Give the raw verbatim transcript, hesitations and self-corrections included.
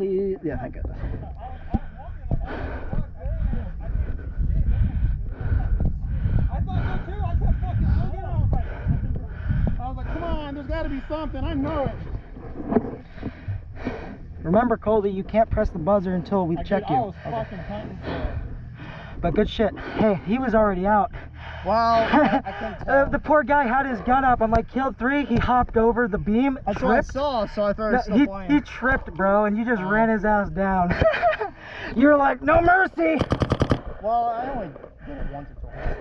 please. Yeah, thank goodness. I thought so too. I kept fucking looking. I was like, I was like, come on, there's got to be something. I know it. Remember, Colby, you can't press the buzzer until we I check did, you. I was fucking hunting for it. But good shit. Hey, he was already out. Wow, I, I couldn't tell. uh, the poor guy had his gun up. I'm like, killed three. He hopped over the beam. That's tripped. what I saw, so I thought it was No, still he, playing. he tripped, bro, and you just Oh. ran his ass down. You're like, no mercy. Well, I only did it once or twice.